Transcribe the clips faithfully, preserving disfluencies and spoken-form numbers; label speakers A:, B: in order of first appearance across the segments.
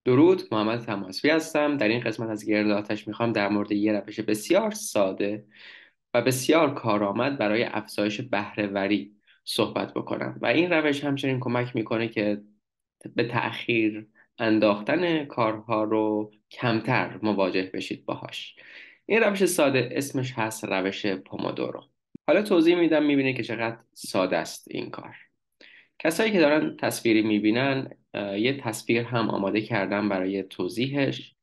A: درود، محمد تماسبی هستم. در این قسمت از گرد آتش میخوام در مورد یه روش بسیار ساده و بسیار کارآمد برای افزایش بهره‌وری صحبت بکنم و این روش همچنین کمک میکنه که به تأخیر انداختن کارها رو کمتر مواجه بشید باهاش. این روش ساده اسمش هست روش پومودورو. حالا توضیح میدم میبینید که چقدر ساده است این کار. کسایی که دارن تصویری میبینن یه تصویر هم آماده کردم برای توضیحش.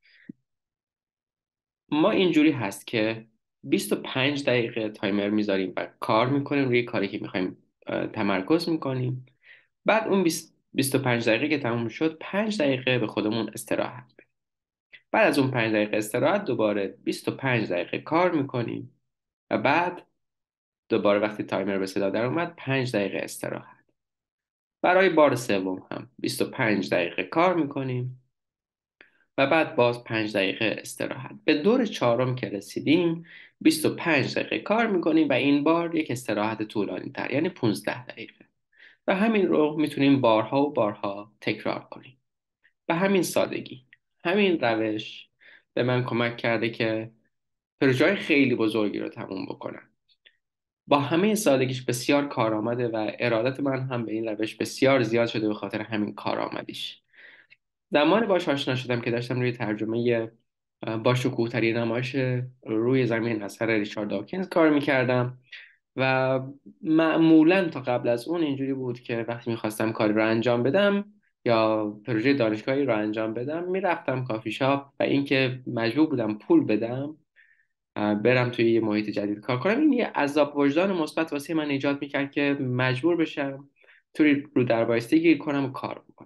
A: ما اینجوری هست که بیست و پنج دقیقه تایمر میذاریم و کار میکنیم روی کاری که میخوایم تمرکز میکنیم. بعد اون بیست بیست و پنج دقیقه که تموم شد، پنج دقیقه به خودمون استراحت بدیم. بعد از اون پنج دقیقه استراحت دوباره بیست و پنج دقیقه کار میکنیم و بعد دوباره وقتی تایمر به صدا در اومد پنج دقیقه استراحت. برای بار سوم هم بیست و پنج دقیقه کار میکنیم و بعد باز پنج دقیقه استراحت. به دور چهارم که رسیدیم بیست و پنج دقیقه کار میکنیم و این بار یک استراحت طولانی تر، یعنی پانزده دقیقه. و همین رو میتونیم بارها و بارها تکرار کنیم. به همین سادگی همین روش به من کمک کرده که پروژه خیلی بزرگی رو تموم بکنم. با همه سادگیش بسیار کارآمده و ارادت من هم به این روش بسیار زیاد شده به خاطر همین کارآمدیش. زمانی باش آشنا شدم که داشتم روی ترجمه با شکوه‌ترین نمایش روی زمین اثر ریچارد داکینز کار میکردم و معمولا تا قبل از اون اینجوری بود که وقتی میخواستم کاری رو انجام بدم یا پروژه دانشگاهی رو انجام بدم میرفتم کافی شاپ و اینکه مجبور بودم پول بدم برم توی یه محیط جدید کار کنم، این یه عذاب وجدان مثبت واسه من ایجاد میکرد که مجبور بشم توی رو در بایسته گیر کنم و کار بکنم.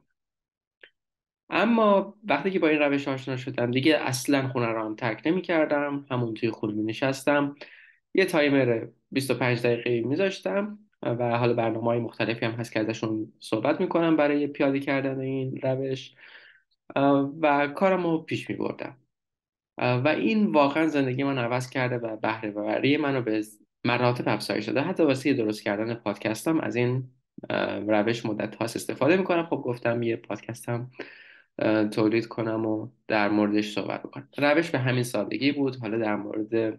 A: اما وقتی که با این روش آشنا شدم دیگه اصلا خونه رو هم ترک نمی کردم، همون توی خونه می نشستم، یه تایمر بیست و پنج دقیقه میذاشتم و حالا برنامه های مختلفی هم هست که ازشون صحبت میکنم برای پیاده کردن این روش و کارم رو پیش می بردم و این واقعا زندگی من عوض کرده و بهره وری منو به مراتب افزایش داده. حتی واسه درست کردن پادکستم از این روش مدت هاست استفاده میکنم. خب گفتم یه پادکستم تولید کنم و در موردش صحبت بکنم. روش به همین سادگی بود. حالا در مورد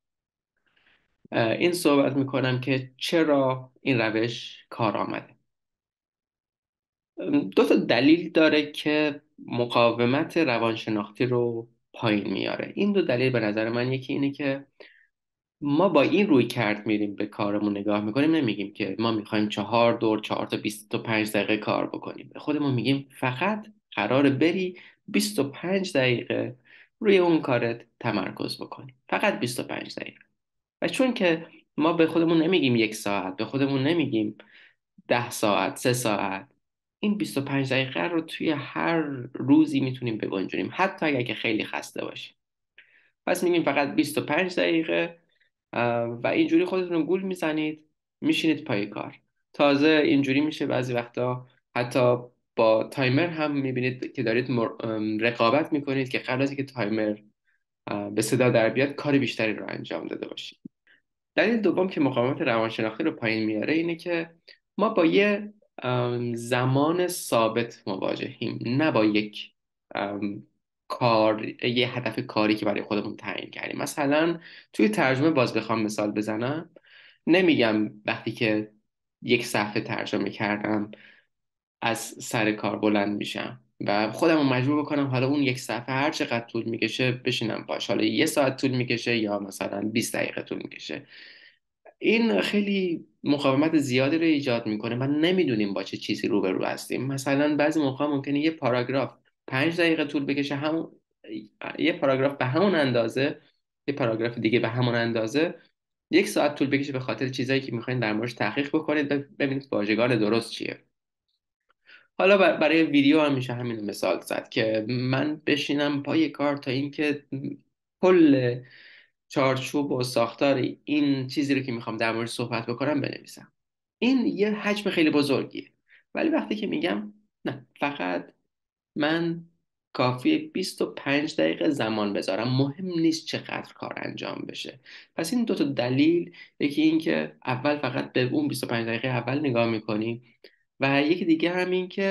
A: این صحبت میکنم که چرا این روش کار آمده. دو تا دلیل داره که مقاومت روانشناختی رو پایین میاره. این دو دلیل به نظر من، یکی اینه که ما با این روی کرد میریم به کارمون نگاه میکنیم، نمیگیم که ما میخوایم چهار دور چهار تا بیست و پنج دقیقه کار بکنیم. به خودمون میگیم فقط قراره بری بیست و پنج دقیقه روی اون کارت تمرکز بکنی، فقط بیست و پنج دقیقه. و چون که ما به خودمون نمیگیم یک ساعت، به خودمون نمیگیم ده ساعت، سه ساعت، این بیست و پنج دقیقه رو توی هر روزی میتونیم بگنجونیم، حتی اگر که خیلی خسته باشیم. پس میگیم فقط بیست و پنج دقیقه و اینجوری خودتون رو گول میزنید، میشینید پای کار. تازه اینجوری میشه بعضی وقتا حتی با تایمر هم میبینید که دارید مر- رقابت میکنید که قبل از اینکه تایمر به صدا در بیاد کار بیشتری رو انجام داده باشید. دلیل دوم که مقاومت روانشناختی رو پایین میاره اینه که ما با یه زمان ثابت مواجهیم، نه با یک کار، یه هدف کاری که برای خودمون تعیین کردیم. مثلا توی ترجمه باز بخوام مثال بزنم، نمیگم وقتی که یک صفحه ترجمه کردم از سر کار بلند میشم و خودم رو مجبور بکنم حالا اون یک صفحه هر چقدر طول میکشه بشینم باش، حالا یه ساعت طول میکشه یا مثلا بیست دقیقه طول میکشه. این خیلی مقاومت زیادی رو ایجاد میکنه و نمیدونیم با چه چیزی روبرو هستیم. مثلا بعضی موقع ممکنه یه پاراگراف پنج دقیقه طول بکشه، همون یه پاراگراف به همون اندازه، یه پاراگراف دیگه به همون اندازه یک ساعت طول بکشه، به خاطر چیزایی که میخواین در موردش تحقیق بکنید، ببینید واژگان درست چیه. حالا برای ویدیو هم میشه همین مثال زد که من بشینم پای کار تا اینکه کل چارچوب و ساختار این چیزی رو که میخوام در مورد صحبت بکنم بنویسم. این یه حجم خیلی بزرگیه. ولی وقتی که میگم نه، فقط من کافی بیست و پنج دقیقه زمان بذارم، مهم نیست چقدر کار انجام بشه. پس این دو تا دلیل، یکی این که اول فقط به اون بیست و پنج دقیقه اول نگاه میکنی و یکی دیگه همین که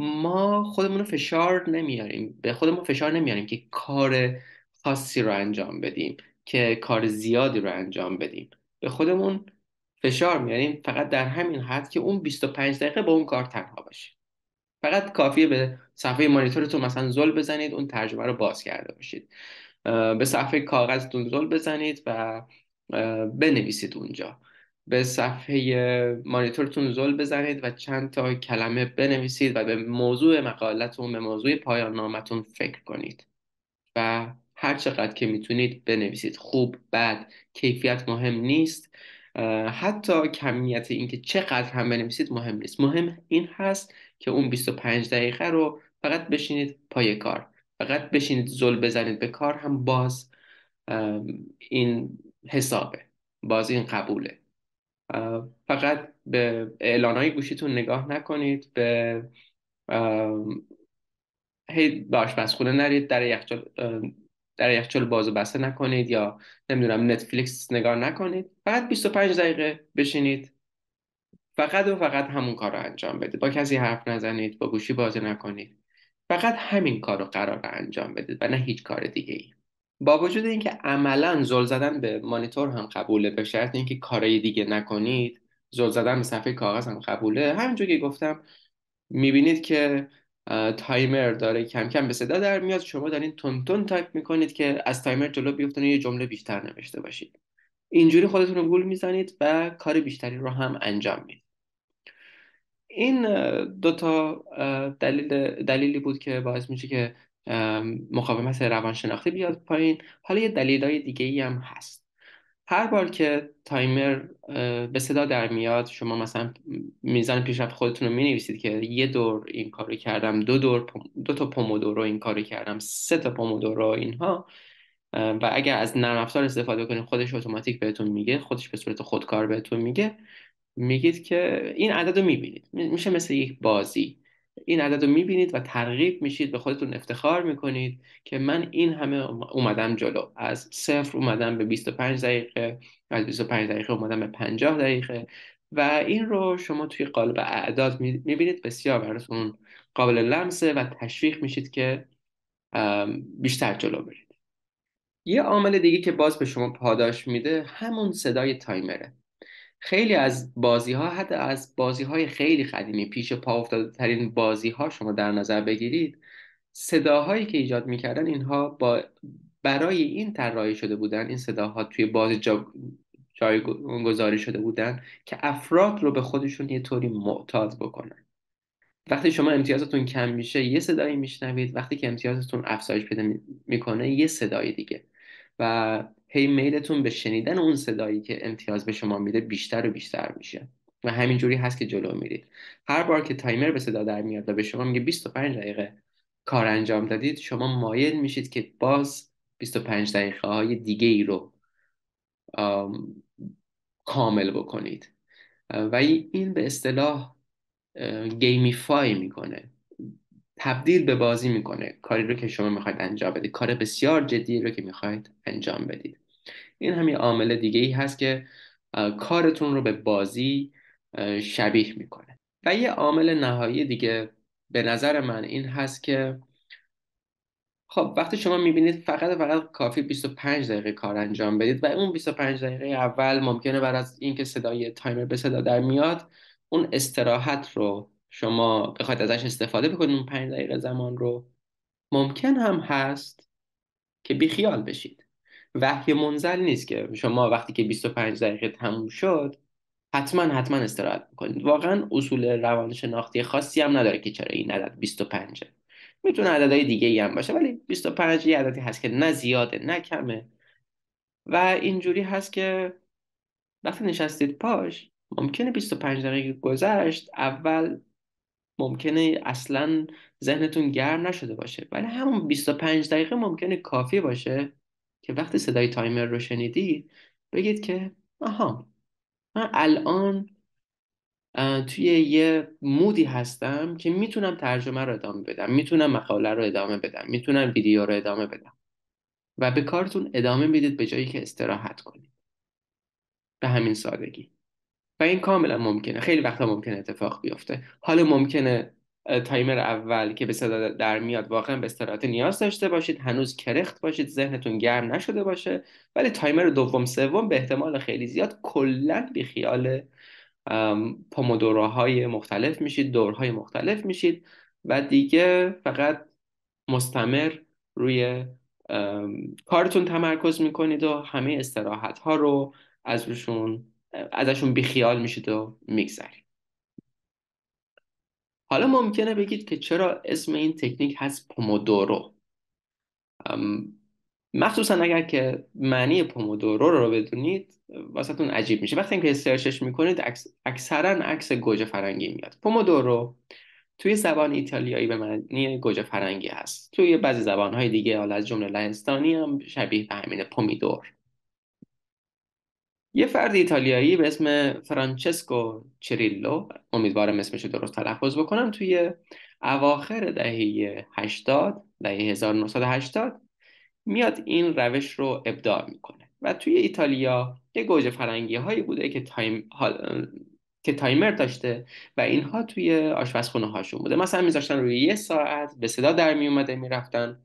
A: ما خودمون رو فشار نمیاریم، به خودمون فشار نمیاریم که کار خاصی رو انجام بدیم، که کار زیادی رو انجام بدیم. به خودمون فشار میاریم فقط در همین حد که اون بیست و پنج دقیقه با اون کار تنها باشیم. فقط کافیه به صفحه مانیتورتون مثلا زل بزنید، اون ترجمه رو باز کرده باشید. به صفحه کاغذتون زل بزنید و بنویسید اونجا. به صفحه مانیتورتون زل بزنید و چند تا کلمه بنویسید و به موضوع مقالتون، به موضوع پایان نامتون فکر کنید و هر چقدر که میتونید بنویسید. خوب، بد، کیفیت مهم نیست. حتی کمیت اینکه چقدر هم بنویسید مهم نیست. مهم این هست که اون بیست و پنج دقیقه رو فقط بشینید پای کار، فقط بشینید زل بزنید به کار، هم باز این حسابه، باز این قبوله. فقط به اعلانهای گوشیتون نگاه نکنید، به هی به آشپزخونه نرید، در یخچال در یخچال باز و بسته نکنید، یا نمیدونم نتفلیکس نگاه نکنید. فقط بیست و پنج دقیقه بشینید، فقط و فقط همون کار رو انجام بدید. با کسی حرف نزنید، با گوشی بازی نکنید، فقط همین کار رو قرار انجام بدید و نه هیچ کار دیگه ای. با وجود اینکه عملا زل زدن به مانیتور هم قبوله، به شرط اینکه کارهای دیگه نکنید. زل زدن به صفحه کاغذ هم قبوله. همونجور که گفتم، میبینید که تایمر داره کم کم به صدا در میاد. شما دارین تون تون تایپ میکنید که از تایمر جلو بیفتن و یه جمله بیشتر نوشته باشید. اینجوری خودتون رو گول میزنید و کار بیشتری رو هم انجام میدید. این دوتا دلیل دلیلی بود که باعث میشه که مقاومت روانشناختی بیاد پایین. حالا یه دلیلای دیگه ای هم هست. هر بار که تایمر به صدا در میاد، شما مثلا میزان پیشرفت خودتون رو مینویسید که یه دور این کارو کردم، دو دور دو تا پومودورو این کارو کردم، سه تا پومودورو اینها. و اگر از نرم افزار استفاده کنید، خودش اتوماتیک بهتون میگه، خودش به صورت خودکار بهتون میگه. میگید که این عدد رو میبینید، میشه مثل یک بازی. این عدد رو میبینید و ترغیب میشید، به خودتون افتخار میکنید که من این همه اومدم جلو، از صفر اومدم به بیست و پنج دقیقه، از بیست و پنج دقیقه اومدم به پنجاه دقیقه. و این رو شما توی قالب اعداد میبینید، بسیار براتون قابل لمسه و تشویق میشید که بیشتر جلو برید. یه عامل دیگه که باز به شما پاداش میده، همون صدای تایمره. خیلی از بازی ها، حتی از بازی های خیلی قدیمی، پیش پا افتاده ترین بازی ها شما در نظر بگیرید، صداهایی که ایجاد میکردن اینها با برای این طراحی شده بودن، این صداها توی بازی جا جایگذاری شده بودن که افراد رو به خودشون یه طوری معتاد بکنن. وقتی شما امتیازتون کم میشه یه صدایی میشنوید، وقتی که امتیازتون افزایش پیدا میکنه یه صدای دیگه، و هی میلتون به شنیدن اون صدایی که امتیاز به شما میده بیشتر و بیشتر میشه و همینجوری هست که جلو میرید. هر بار که تایمر به صدا در میاد و به شما میگه بیست و پنج دقیقه کار انجام دادید، شما مایل میشید که باز بیست و پنج دقیقه های دیگه ای رو آم، کامل بکنید. و این به اصطلاح گیمیفای میکنه، تبدیل به بازی میکنه کاری رو که شما میخواید انجام بدید، کار بسیار جدی رو که میخواید انجام بدید. این همین عامل دیگه ای هست که کارتون رو به بازی شبیه میکنه. و یه عامل نهایی دیگه به نظر من این هست که خب وقتی شما میبینید فقط فقط کافی بیست و پنج دقیقه کار انجام بدید و اون بیست و پنج دقیقه اول ممکنه بعد از اینکه صدای تایمر به صدا در میاد، اون استراحت رو شما بخواید ازش استفاده بکنید، اون پنج دقیقه زمان رو، ممکن هم هست که بیخیال بشید. وحی منزل نیست که شما وقتی که بیست و پنج دقیقه تموم شد حتما حتما استراحت کنید. واقعا اصول روانشناختی خاصی هم نداره که چرا این عدد بیست و پنج. میتونه عددهای دیگه ای هم باشه، ولی بیست و پنج یه عددی هست که نه زیاده نه کمه. و اینجوری هست که وقتی نشستید پاش، ممکنه بیست و پنج دقیقه گذشت، اول ممکنه اصلا ذهنتون گرم نشده باشه، ولی همون بیست و پنج دقیقه ممکنه کافی باشه که وقتی صدای تایمر رو شنیدید بگید که آها، من الان توی یه مودی هستم که میتونم ترجمه رو ادامه بدم، میتونم مقاله رو ادامه بدم، میتونم ویدیو رو ادامه بدم. و به کارتون ادامه میدید به جایی که استراحت کنید. به همین سادگی. و این کاملا ممکنه، خیلی وقتا ممکنه اتفاق بیفته. حالا ممکنه تایمر اول که به صدا در میاد واقعا به استراحت نیاز داشته باشید، هنوز کرخت باشید، ذهنتون گرم نشده باشه. ولی تایمر دوم سوم به احتمال خیلی زیاد کلا بی خیال پومودوراهای مختلف میشید، دورهای مختلف میشید و دیگه فقط مستمر روی کارتون تمرکز میکنید و همه استراحت ها رو ازشون ازشون بیخیال میشید و میگذرید. حالا ممکنه بگید که چرا اسم این تکنیک هست پومودورو، مخصوصا اگر که معنی پومودورو رو بدونید واسهتون عجیب میشه. وقتی که سرچش میکنید اکس... اکثرا عکس گوجه فرنگی میاد. پومودورو توی زبان ایتالیایی به معنی گوجه فرنگی هست. توی بعضی زبانهای دیگه حالا از جمله لهستانی هم شبیه به همینه، پومیدور. یه فرد ایتالیایی به اسم فرانچسکو چریلو، امیدوارم اسمش رو درست تلفظ بکنم، توی اواخر دهه هشتاد، دهه هزار و نهصد و هشتاد میاد این روش رو ابداع میکنه و توی ایتالیا یه گوجه فرنگی هایی بوده که تایم که تایمر داشته و اینها توی آشپزخونه هاشون بوده. مثلا میذاشتن روی یه ساعت، به صدا در میومده، میرفتن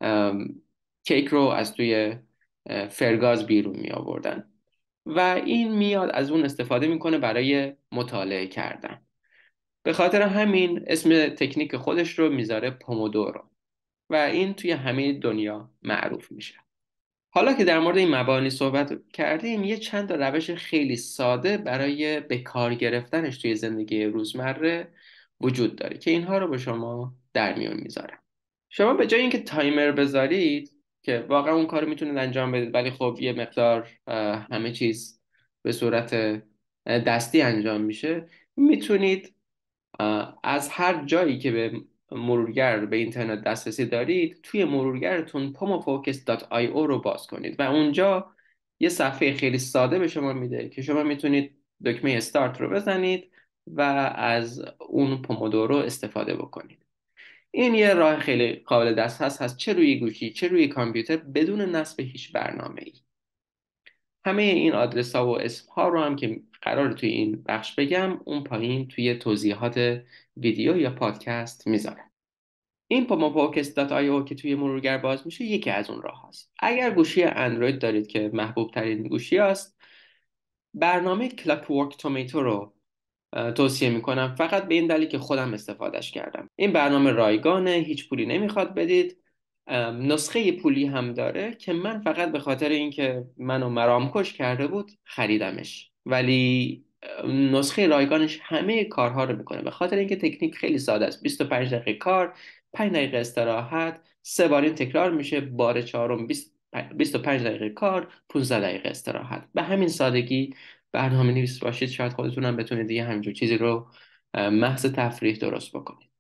A: کیک رو از توی فرگاز بیرون می آوردن و این میاد از اون استفاده میکنه برای مطالعه کردن. به خاطر همین اسم تکنیک خودش رو میذاره پومودورو و این توی همه دنیا معروف میشه. حالا که در مورد این مبانی صحبت کردیم، یه چند تا روش خیلی ساده برای به کار گرفتنش توی زندگی روزمره وجود داره که اینها رو به شما در میون میذارم. شما به جای اینکه تایمر بذارید که واقعا اون کار میتونید انجام بدید، ولی خب یه مقدار همه چیز به صورت دستی انجام میشه، میتونید از هر جایی که به مرورگر به اینترنت دسترسی دارید توی مرورگرتون pomofocus دات آی او رو باز کنید و اونجا یه صفحه خیلی ساده به شما میده که شما میتونید دکمه استارت رو بزنید و از اون پومودورو استفاده بکنید. این یه راه خیلی قابل دسترس هست، چه روی گوشی چه روی کامپیوتر، بدون نصب هیچ برنامه ای. همه این آدرس ها و اسم ها رو هم که قرار توی این بخش بگم اون پایین توی توضیحات ویدیو یا پادکست میذارم. این pomofocus دات آی او که توی مرورگر باز میشه یکی از اون راه هست. اگر گوشی اندروید دارید که محبوب ترین گوشی است، برنامه کلاکورک تومیتو رو توصیه میکنم، فقط به این دلیل که خودم استفادهش کردم. این برنامه رایگانه، هیچ پولی نمیخواد بدید. نسخه پولی هم داره که من فقط به خاطر اینکه منو مرام کش کرده بود خریدمش، ولی نسخه رایگانش همه کارها رو میکنه به خاطر اینکه تکنیک خیلی ساده است. بیست و پنج دقیقه کار، پنج دقیقه استراحت، سه بار این تکرار میشه، بار چهارم بیست و پنج دقیقه کار، پانزده دقیقه استراحت. به همین سادگی برنامه نویس باشید شاید خودتونم بتونید دیگه همینجور چیزی رو محض تفریح درست بکنید.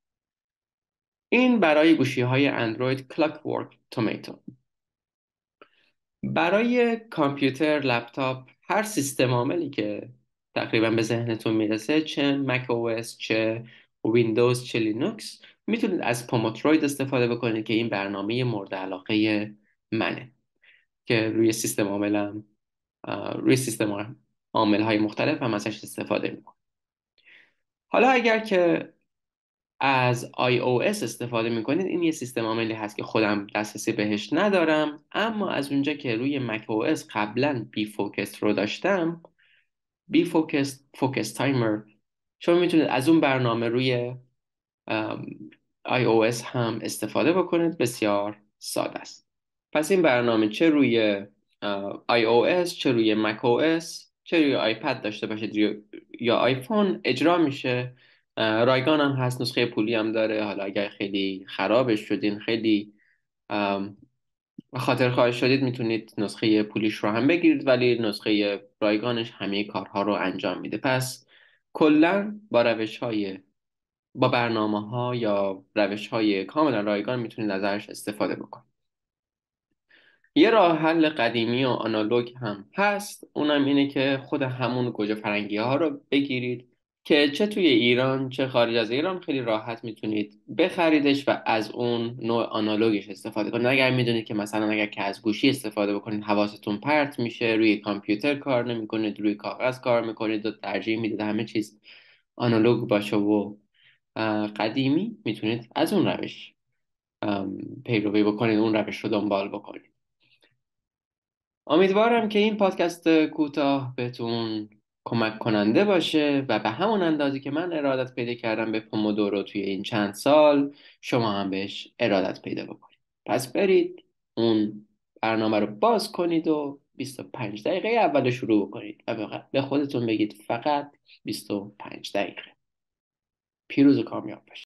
A: این برای گوشی های اندروید کلاکورک تومیتو. برای کامپیوتر، لپتاپ، هر سیستم عاملی که تقریبا به ذهنتون میرسه، چه مک او اس، چه ویندوز، چه لینوکس، میتونید از پوموتروید استفاده بکنید که این برنامه مورد علاقه منه که روی سیستم عاملم روی سیستم عامل های مختلف هم ازش استفاده میکنم. حالا اگر که از آی او اس استفاده میکنید، این یه سیستم عاملی هست که خودم دسترسی بهش ندارم، اما از اونجا که روی مک او اس قبلا بی فوکس رو داشتم، بی فوکس فوکس تایمر، شما میتونید از اون برنامه روی آی او اس هم استفاده بکنید. بسیار ساده است. پس این برنامه چه روی آی او اس، چه روی مک او اس، چه روی آیپد داشته باشید یا آیفون اجرا میشه. رایگان هم هست، نسخه پولی هم داره. حالا اگر خیلی خرابش شدین، خیلی خاطر خواهش شدید، میتونید نسخه پولیش رو هم بگیرید، ولی نسخه رایگانش همه کارها رو انجام میده. پس کلا با روش های با برنامه ها یا روش های کاملا رایگان میتونید ازش استفاده بکنید. یه راه حل قدیمی و آنالوگ هم هست، اونم اینه که خود همون گوجه فرنگی ها رو بگیرید که چه توی ایران چه خارج از ایران خیلی راحت میتونید بخریدش و از اون نوع آنالوگش استفاده کنید. اگر میدونید که مثلا اگر که از گوشی استفاده بکنید حواستون پرت میشه، روی کامپیوتر کار نمیکنید، روی کاغذ کار میکنید و ترجیح میدید همه چیز آنالوگ باشه و قدیمی میتونید از اون روش ام، پیروی بکنید، اون روش رو دنبال بکنید. امیدوارم که این پادکست کوتاه بهتون کمک کننده باشه و به همون اندازی که من ارادت پیدا کردم به پومودورو توی این چند سال، شما هم بهش ارادت پیدا بکنید. پس برید اون برنامه رو باز کنید و بیست و پنج دقیقه اول شروع بکنید و به خودتون بگید فقط بیست و پنج دقیقه. پیروز و کامیاب باشید.